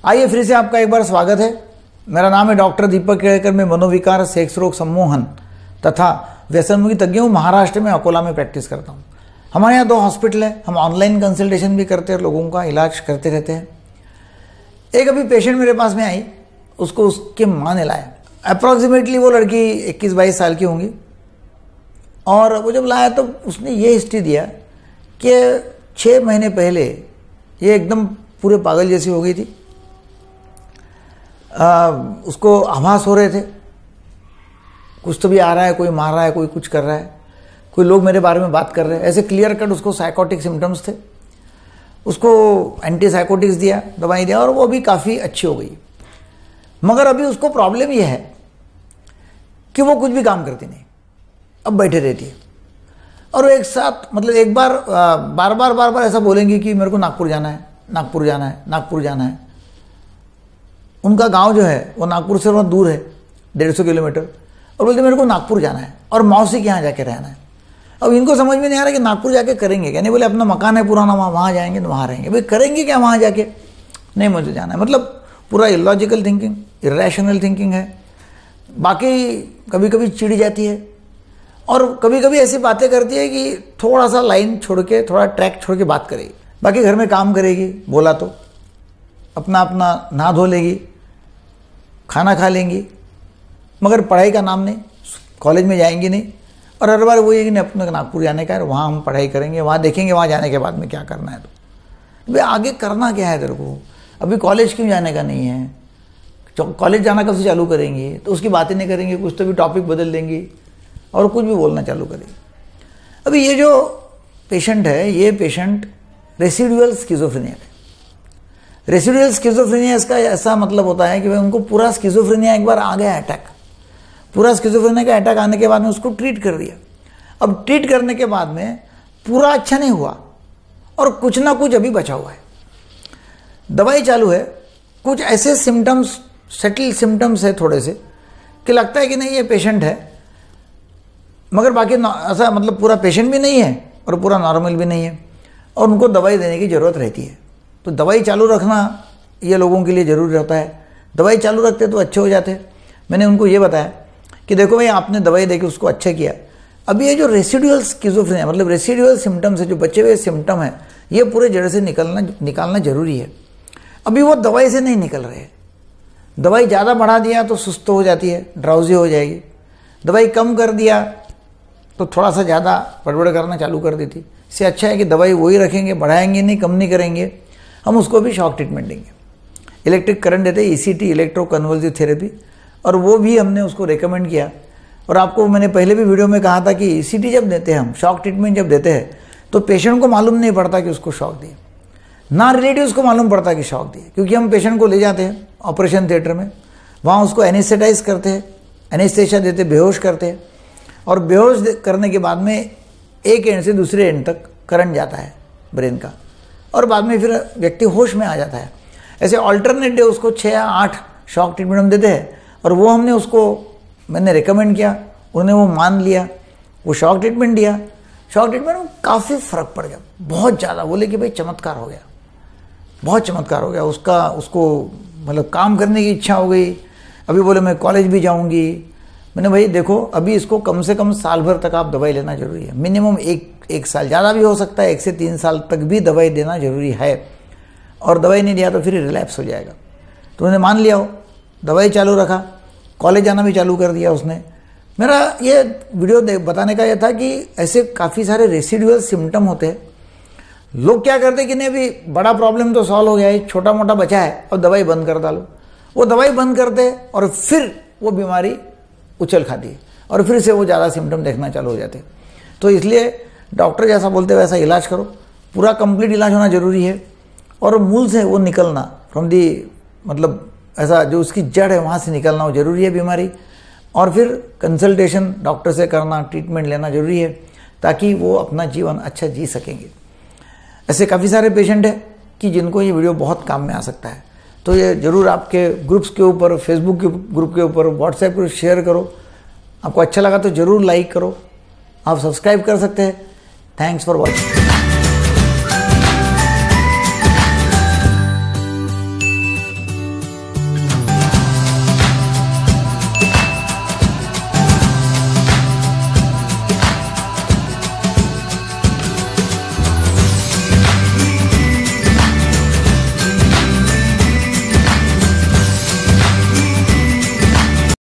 आइए फिर से आपका एक बार स्वागत है। मेरा नाम है डॉक्टर दीपक केलकर। मैं मनोविकार, सेक्स रोग, सम्मोहन तथा व्यसनमुक्ति तज्ञ हूँ। महाराष्ट्र में अकोला में प्रैक्टिस करता हूँ। हमारे यहाँ 2 हॉस्पिटल है। हम ऑनलाइन कंसल्टेशन भी करते हैं, लोगों का इलाज करते रहते हैं। एक अभी पेशेंट मेरे पास में आई, उसको उसके माँ ने लाया। अप्रॉक्सीमेटली वो लड़की 21-22 साल की होंगी। और वो जब लाया तो उसने ये हिस्ट्री दिया कि 6 महीने पहले ये एकदम पूरे पागल जैसी हो गई थी। उसको आभास हो रहे थे कुछ तो भी आ रहा है, कोई मार रहा है, कोई कुछ कर रहा है, कोई लोग मेरे बारे में बात कर रहे हैं, ऐसे क्लियर कट उसको साइकोटिक सिम्टम्स थे। उसको एंटी साइकोटिक्स दिया, दवाई दिया और वो भी काफ़ी अच्छी हो गई। मगर अभी उसको प्रॉब्लम ये है कि वो कुछ भी काम करती नहीं, अब बैठे रहती है। और वो एक साथ मतलब एक बार बार बार ऐसा बोलेंगी कि मेरे को नागपुर जाना है, नागपुर जाना है, नागपुर जाना है। उनका गांव जो है वो नागपुर से बहुत दूर है, 150 किलोमीटर। और बोलते मेरे को नागपुर जाना है और मौसी के यहाँ जाके रहना है। अब इनको समझ में नहीं आ रहा कि नागपुर जाके करेंगे क्या। नहीं बोले अपना मकान है पुराना, वहाँ जाएंगे तो वहाँ रहेंगे। भाई करेंगे क्या वहाँ जाके? नहीं, मुझे जाना है। मतलब पूरा इलॉजिकल थिंकिंग, इरेशनल थिंकिंग है। बाकी कभी कभी चिढ़ जाती है और कभी कभी ऐसी बातें करती है कि थोड़ा सा लाइन छोड़ के, थोड़ा ट्रैक छोड़ के बात करेगी। बाकी घर में काम करेगी, बोला तो अपना नहा धो लेगी, खाना खा लेंगी, मगर पढ़ाई का नाम नहीं, कॉलेज में जाएंगी नहीं। और हर बार वो ये कि अपने नागपुर जाने का है, वहाँ हम पढ़ाई करेंगे, वहाँ देखेंगे वहाँ जाने के बाद में क्या करना है। तो भाई आगे करना क्या है तेरे को? अभी कॉलेज क्यों जाने का नहीं है? कॉलेज जाना कब से चालू करेंगे? तो उसकी बातें नहीं करेंगे, कुछ तो भी टॉपिक बदल देंगी और कुछ भी बोलना चालू करेंगे। अभी ये जो पेशेंट है, ये पेशेंट रेसिडुअल स्किज़ोफ्रेनिया है। रेसिडुअल स्किज़ोफ्रेनिया इसका ऐसा मतलब होता है कि भाई उनको पूरा स्किज़ोफ्रेनिया एक बार आ गया अटैक। पूरा स्किज़ोफ्रेनिया का अटैक आने के बाद में उसको ट्रीट कर दिया। अब ट्रीट करने के बाद में पूरा अच्छा नहीं हुआ और कुछ ना कुछ अभी बचा हुआ है। दवाई चालू है, कुछ ऐसे सिम्टम्स, सेटल सिम्टम्स है थोड़े से कि लगता है कि नहीं ये पेशेंट है, मगर बाकी ऐसा मतलब पूरा पेशेंट भी नहीं है और पूरा नॉर्मल भी नहीं है और उनको दवाई देने की ज़रूरत रहती है। तो दवाई चालू रखना ये लोगों के लिए ज़रूरी रहता है। दवाई चालू रखते तो अच्छे हो जाते। मैंने उनको ये बताया कि देखो भाई आपने दवाई देके उसको अच्छा किया। अभी ये जो रेसिडुअल स्किज़ोफ्रेनिया मतलब रेसिडुअल सिम्टम्स है, जो बचे हुए सिम्टम है, ये पूरे जड़ से निकालना जरूरी है। अभी वो दवाई से नहीं निकल रहे। दवाई ज़्यादा बढ़ा दिया तो सुस्त हो जाती है, ड्राउजी हो जाएगी। दवाई कम कर दिया तो थोड़ा सा ज़्यादा बड़बड़ करना चालू कर देती। इससे अच्छा है कि दवाई वही रखेंगे, बढ़ाएंगे नहीं, कम नहीं करेंगे। हम उसको भी शॉक ट्रीटमेंट देंगे, इलेक्ट्रिक करंट देते हैं, ECT, इलेक्ट्रो कन्वल्सिव थेरेपी, और वो भी हमने उसको रेकमेंड किया। और आपको मैंने पहले भी वीडियो में कहा था कि ECT जब देते हैं हम, शॉक ट्रीटमेंट जब देते हैं, तो पेशेंट को मालूम नहीं पड़ता कि उसको शॉक दिए, ना रिलेटिव्स को मालूम पड़ता कि शॉक दिए। क्योंकि हम पेशेंट को ले जाते हैं ऑपरेशन थिएटर में, वहाँ उसको एनेस्थेटाइज करते हैं, एनेस्थेशिया देते, बेहोश करते हैं। और बेहोश करने के बाद में एक एंड से दूसरे एंड तक करंट जाता है ब्रेन का, और बाद में फिर व्यक्ति होश में आ जाता है। ऐसे ऑल्टरनेट डे उसको 6 या 8 शॉक ट्रीटमेंट हम देते हैं। और वो हमने उसको मैंने रिकमेंड किया, उन्होंने वो मान लिया, वो शॉक ट्रीटमेंट दिया। शॉक ट्रीटमेंट में काफ़ी फ़र्क पड़ गया, बहुत ज़्यादा। बोले कि भाई चमत्कार हो गया, बहुत चमत्कार हो गया। उसको मतलब काम करने की इच्छा हो गई। अभी बोले मैं कॉलेज भी जाऊँगी। मैंने भाई देखो अभी इसको कम से कम साल भर तक आप दवाई लेना जरूरी है, मिनिमम एक साल, ज़्यादा भी हो सकता है 1 से 3 साल तक भी दवाई देना जरूरी है। और दवाई नहीं दिया तो फिर रिलैप्स हो जाएगा। तो उन्होंने मान लिया, हो दवाई चालू रखा, कॉलेज जाना भी चालू कर दिया उसने। मेरा ये वीडियो बताने का यह था कि ऐसे काफ़ी सारे रेसिडुअल सिम्टम होते हैं। लोग क्या करते कि नहीं अभी बड़ा प्रॉब्लम तो सॉल्व हो गया है, छोटा मोटा बचा है, अब दवाई बंद कर डालो। वो दवाई बंद करते और फिर वो बीमारी उछल खाती है और फिर से वो ज़्यादा सिम्टम देखना चालू हो जाते हैं। तो इसलिए डॉक्टर जैसा बोलते हैं वैसा इलाज करो, पूरा कंप्लीट इलाज होना जरूरी है। और मूल से वो निकलना फ्रॉम दी मतलब ऐसा जो उसकी जड़ है वहाँ से निकलना वो जरूरी है बीमारी। और फिर कंसल्टेशन डॉक्टर से करना, ट्रीटमेंट लेना जरूरी है, ताकि वो अपना जीवन अच्छा जी सकेंगे। ऐसे काफ़ी सारे पेशेंट हैं कि जिनको ये वीडियो बहुत काम में आ सकता है। तो ये ज़रूर आपके ग्रुप्स के ऊपर, फेसबुक के ग्रुप के ऊपर, व्हाट्सएप पर शेयर करो। आपको अच्छा लगा तो ज़रूर लाइक करो। आप सब्सक्राइब कर सकते हैं। Thanks for watching.